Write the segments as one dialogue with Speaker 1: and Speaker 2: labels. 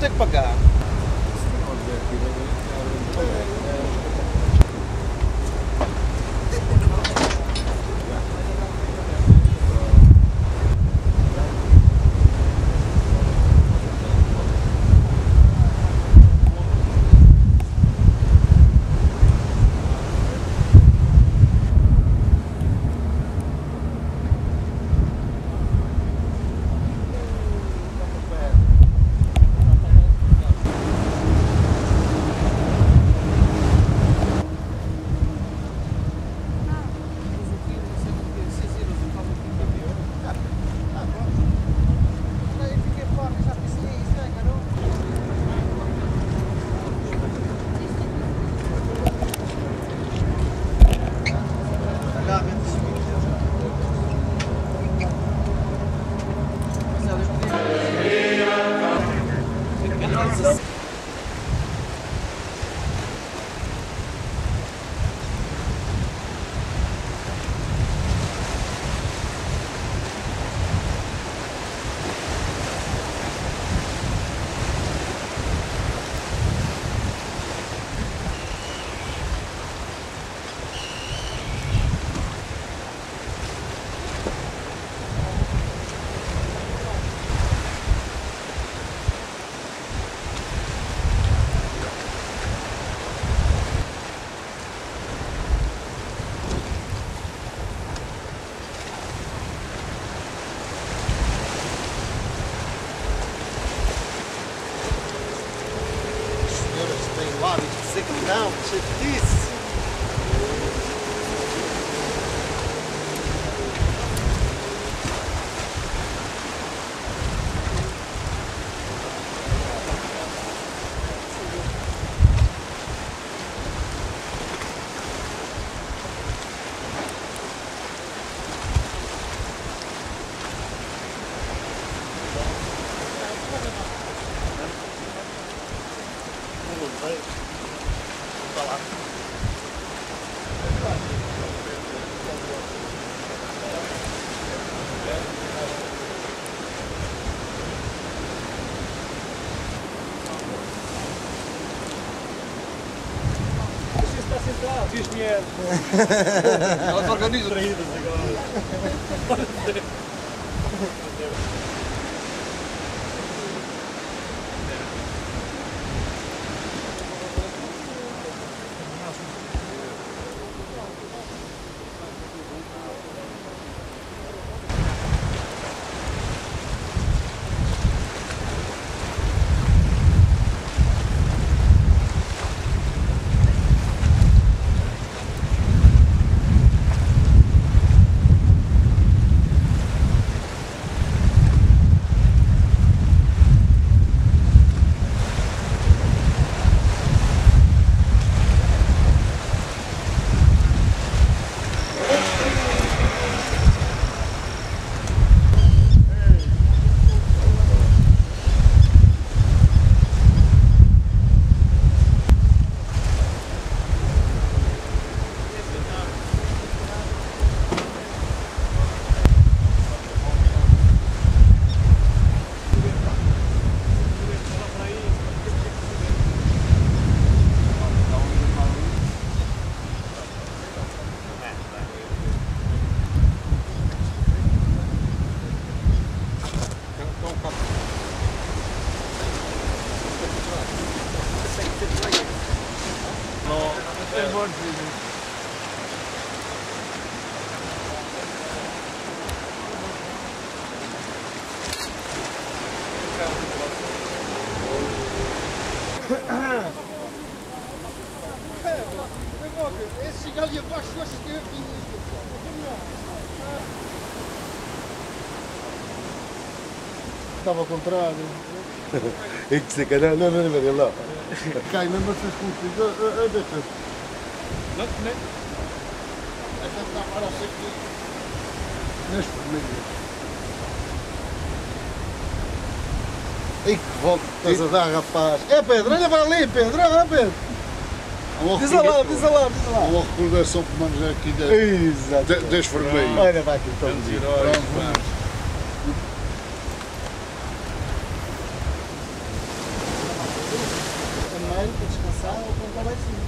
Speaker 1: ter que pagar. Não, chatice!
Speaker 2: Diz dinheiro.
Speaker 1: Elas organizam traídas agora. Esse chegar ali abaixo, eu acho que é
Speaker 3: Estava ao contrário. É que se calhar, não, olha lá. Cai mesmo essas coisas. Deixa.
Speaker 2: Não, nem.
Speaker 3: Esta está para ser aqui. Neste vermelho. Ei, que volta que estás a dar, rapaz. É Pedro, olha para ali, Pedro, olha Pedro.
Speaker 1: Diz lá.
Speaker 3: Uma recordação que vamos aqui deste vermelho.
Speaker 1: Olha, vai aqui, então. passar, eu vou contar lá em cima.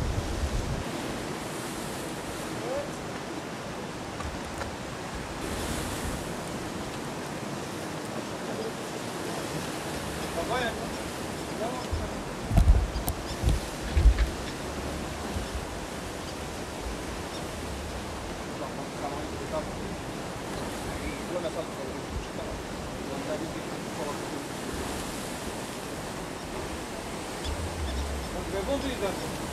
Speaker 2: Bom dia,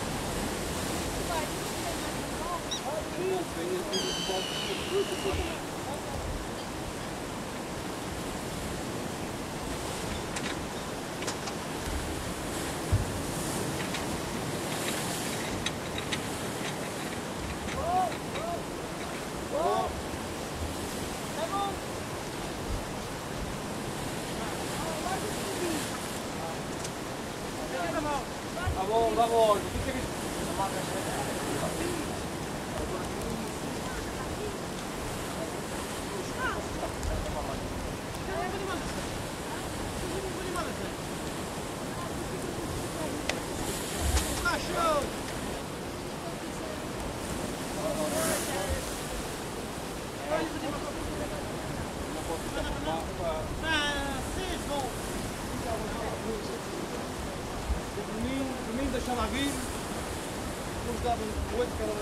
Speaker 2: vamos. Domingo deixava vir, nos dava 8 cada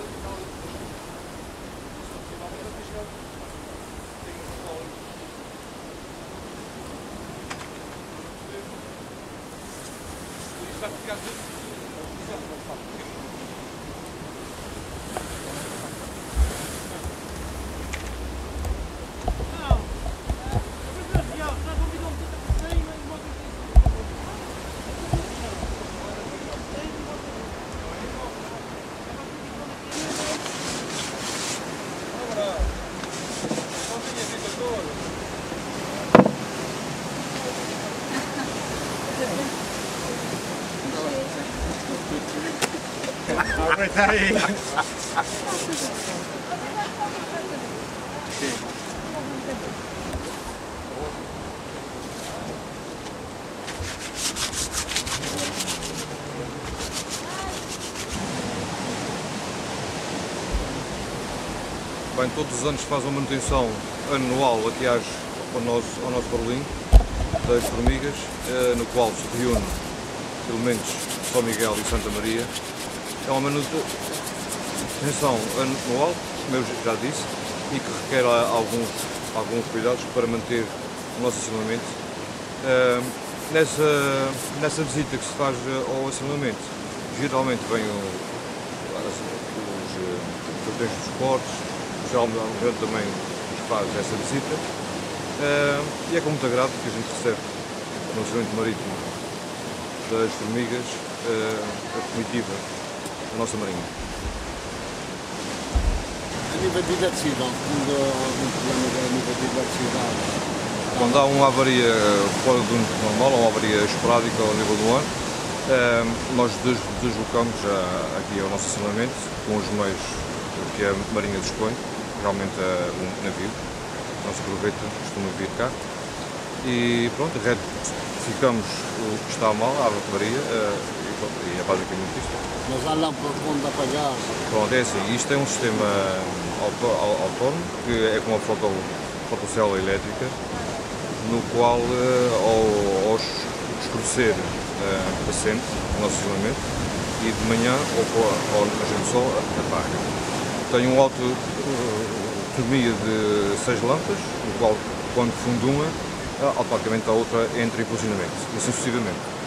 Speaker 2: vai ficar aguenta aí.
Speaker 4: Bem, todos os anos faz uma manutenção anual aqui ao nosso parolim das formigas, no qual se reúne elementos de São Miguel e Santa Maria. É uma manutenção anual, como eu já disse, e que requer alguns cuidados para manter o nosso assentamento. Nessa visita que se faz ao assentamento, geralmente vêm os capitães dos portos, geralmente também nos faz essa visita, e é com muito agrado que a gente recebe no assentamento marítimo das formigas a comitiva da nossa marinha.
Speaker 3: A nível de eletricidade, quando há algum problema a nível de eletricidade?
Speaker 4: Quando há uma avaria fora do normal, uma avaria esporádica ao nível do ano, nós deslocamos aqui ao nosso assentamento com os meios que a marinha dispõe, realmente um navio, a nossa corveta costuma vir cá, e pronto, retificamos o que está mal, a avaria, e é basicamente isto.
Speaker 3: Mas há lâmpada onde apagar?
Speaker 4: Pronto, é assim, isto é um sistema autónomo, que é com uma fotocélula elétrica, no qual, ao escurecer acende o nosso isolamento e de manhã, ao nascer do sol, apaga. Tem uma autonomia de 6 lâmpadas, no qual, quando funde uma, automaticamente a outra entra em funcionamento, e assim sucessivamente.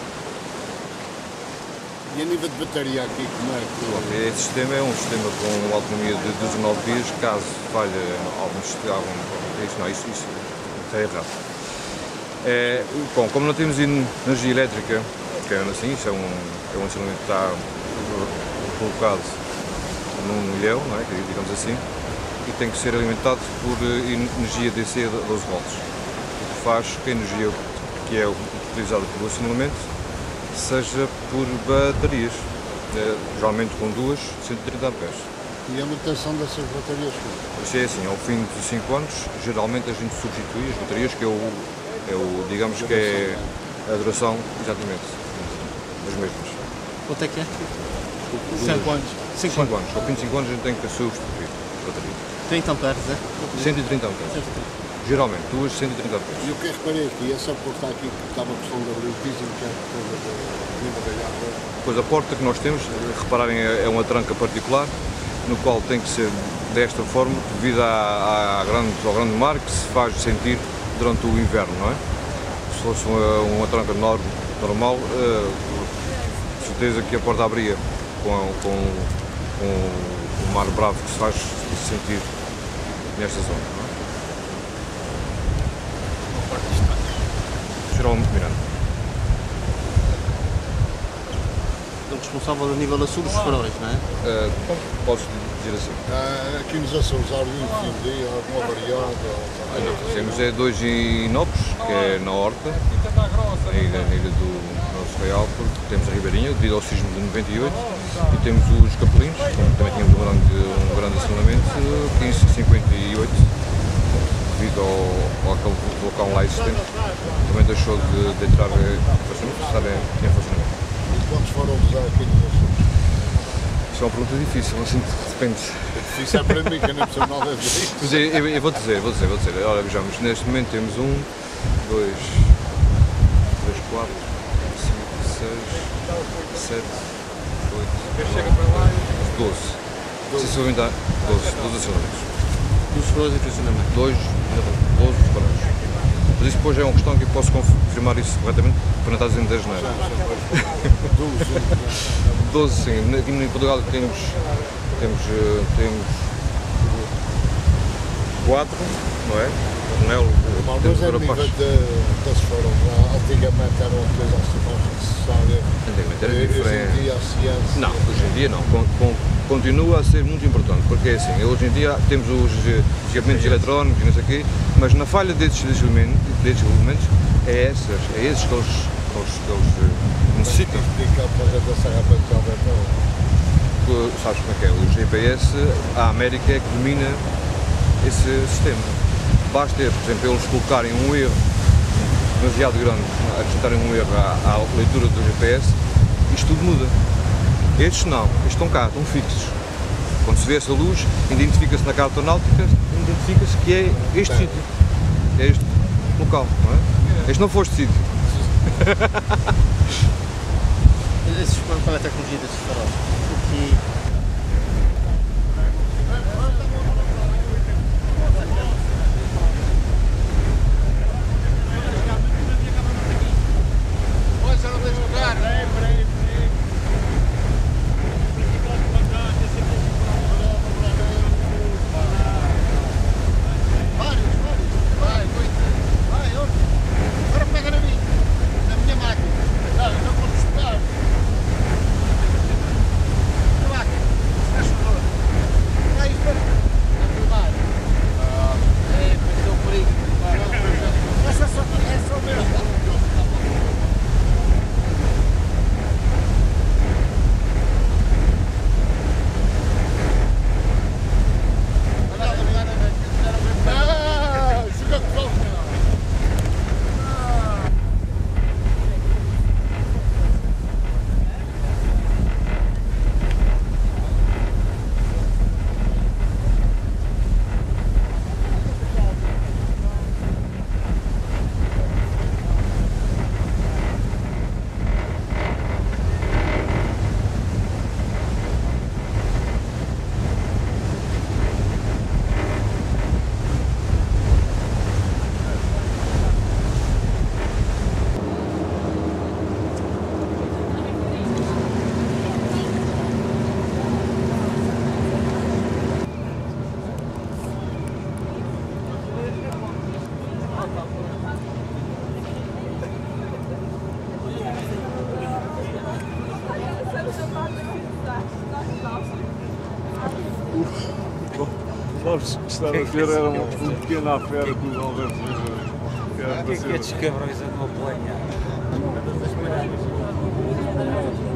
Speaker 3: E a nível de bateria aqui, como é que...
Speaker 4: Este sistema é um sistema com uma autonomia de 19 dias, caso falhe algum sistema, isso está errado. Bom, como não temos energia elétrica, que é assim, isso é um instrumento que está colocado num milhão, não é? Digamos assim, e tem que ser alimentado por energia DC de 12 volts, o que faz que a energia que é utilizada pelo acionamento seja por baterias, geralmente com 130 amperes.
Speaker 3: E a manutenção dessas baterias?
Speaker 4: Isto é assim, ao fim de 5 anos, geralmente a gente substitui as baterias, que digamos que é a duração, exatamente, das mesmas.
Speaker 2: Quanto é que é?
Speaker 4: 5
Speaker 2: anos. 5 anos.
Speaker 4: Ao fim de 5 anos a gente tem que substituir a bateria.
Speaker 2: 30 amperes, é?
Speaker 4: 130 amperes. Geralmente, duas 130 amperes.
Speaker 3: E o que eu reparei aqui, essa porta aqui que estava a questão da luz, dizem que é coisa de nível da água.
Speaker 4: Pois a porta que nós temos, repararem, é uma tranca particular, no qual tem que ser desta forma, devido ao grande mar que se faz sentir durante o inverno, não é? Se fosse uma tranca normal, certeza que a porta abria com o mar bravo que se faz sentir nesta zona, não é? Geralmente mirando.
Speaker 2: O responsável a nível sul dos faróis, não é?
Speaker 4: Posso dizer assim.
Speaker 3: Aqui nos Açores há algum fim de dia, alguma variada?
Speaker 4: Temos 2 inopes, que é na Horta, na ilha do Nosso Real, porque temos a Ribeirinha, devido ao sismo de 98, e temos os Capelinhos, também tínhamos um grande acionamento, 1558, devido àquele vulcão lá existente, também deixou de entrar em funcionamento, estar em funcionamento.
Speaker 3: E quantos faróis há aqui nos Açores?
Speaker 4: Isso é uma pergunta difícil, assim, depende.
Speaker 3: Isso é para mim, que eu não percebo nada disso.
Speaker 4: Mas eu vou dizer. Ora, vejamos, neste momento temos 1, 2, 3, 4, 5, 6, 7, 8, 12. Se isso aumentar, 12 acionamentos.
Speaker 2: Dos faróis em funcionamento.
Speaker 4: 12 separados. Mas isso depois é uma questão que eu posso confirmar isso corretamente, para não estar dizendo 10 não é? 12, sim. Aqui em Portugal temos 4, não é?
Speaker 3: Mas é nível das faróis. Antigamente era uma coisa assim mais necessária.
Speaker 4: Antigamente era
Speaker 3: Hoje
Speaker 4: diferente.
Speaker 3: em dia a ciência...
Speaker 4: Não, hoje em dia não. Continua a ser muito importante, porque é assim, hoje em dia temos os equipamentos eletrónicos e não sei o quê, mas na falha desses elementos é esses que eles necessitam.
Speaker 3: Explicar para a Serra Bancada, não.
Speaker 4: Sabes como é que é? O GPS, a América é que domina esse sistema. Basta, por exemplo, eles colocarem um erro demasiado grande, acrescentarem um erro à leitura do GPS, isto tudo muda. Estes não, estes estão cá, estão fixos. Quando se vê essa luz, identifica-se na carta náutica, identifica-se que é este sítio, é este local, não é? Este não foi este sítio.
Speaker 2: Qual é a tecnologia desses faróis? Porque
Speaker 5: Sabes que estava a ver era um pequeno à fera que o Alberto
Speaker 6: O que é que estes cabrões andam a planear?